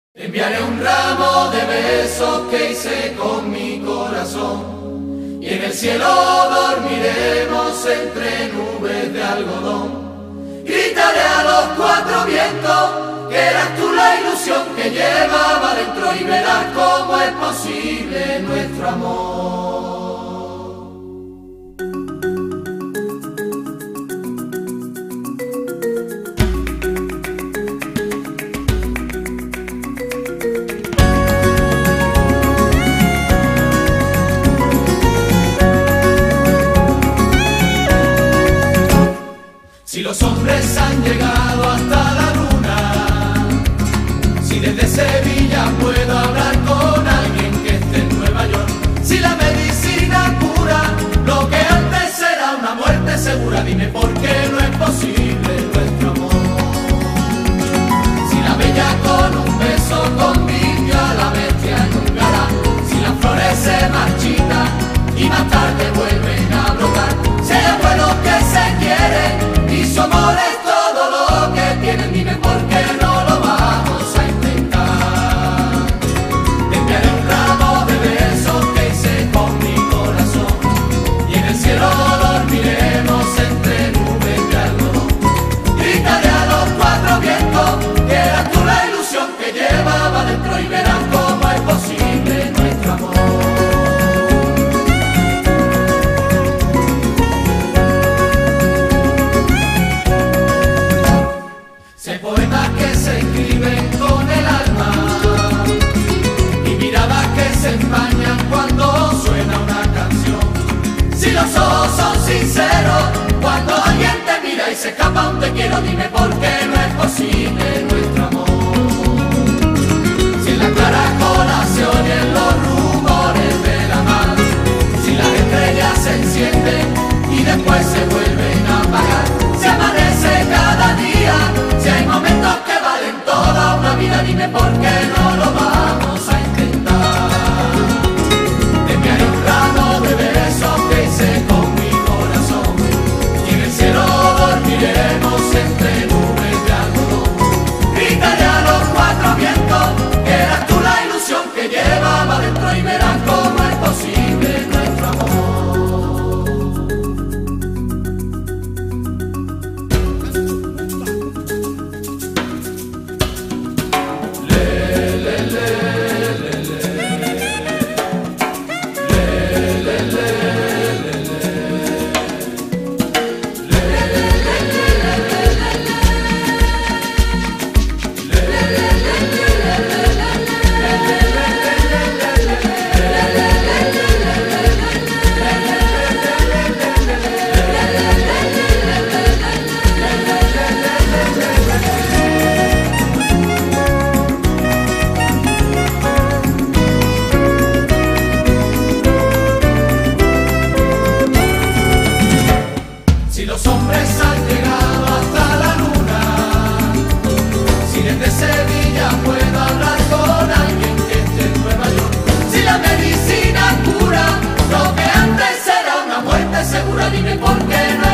Enviaré un ramo de besos que hice con mi corazón, y en el cielo dormiremos entre nubes de algodón. Gritaré a los cuatro vientos que eras tú la ilusión que llevaba dentro, y verás cómo es posible nuestro amor. Si los hombres han llegado hasta la luna, si desde Sevilla puedo hablar con alguien que esté en Nueva York, si la medicina cura lo que antes era una muerte segura, dime por qué no es posible nuestro amor. Si la bella con un beso convirtió a la bestia en un galán, si las flores se marchitan y más tarde vuelven a brotar, si hay abuelos que se quieren y su amor es todo lo que tienen, dime por qué no lo vamos a intentar. Te enviaré un ramo de besos que hice con mi corazón, y en el cielo dormiremos entre nubes de algodón. Gritaré a los cuatro vientos que eras tú la ilusión que llevaba dentro, y verán cómo es posible nuestro amor. Poemas que se escriben con el alma y miradas que se empañan cuando suena una canción. Si los ojos son sinceros cuando alguien te mira y se escapa un te quiero, dime por qué no es posible nuestro amor. Si en la clara cola se oyen los rumores de la mar, si las estrellas se encienden y después se vuelven a apagar, si amanece cada día, si hay momentos que valen toda una vida, dime por qué no lo vamos a intentar. Te enviaré un ramo de besos que hice con mi corazón, y en el cielo dormiremos entre nubes de algodón. Gritaré a los cuatro vientos que eras tú la ilusión que llevaba dentro, y verán cómo es posible nuestro amor. Si los hombres han llegado hasta la luna, si desde Sevilla puedo hablar con alguien que esté en Nueva York, si la medicina cura lo que antes era una muerte segura, dime por qué no